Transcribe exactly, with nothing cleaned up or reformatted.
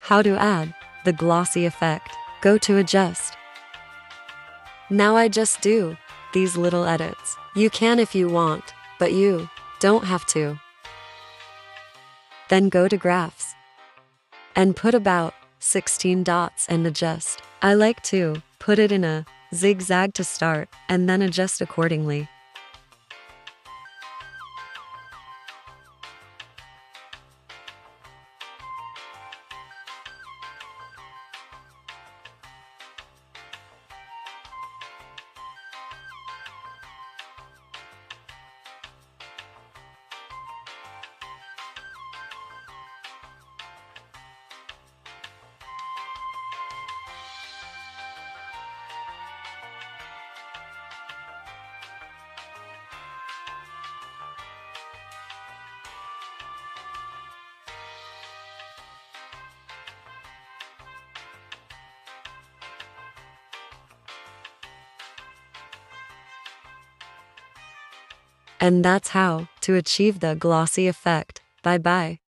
How to add the glossy effect. Go to adjust. Now I just do these little edits. You can if you want, but you don't have to. Then go to graphs and put about sixteen dots and adjust. I like to put it in a zigzag to start and then adjust accordingly. And that's how to achieve the glossy effect. Bye bye.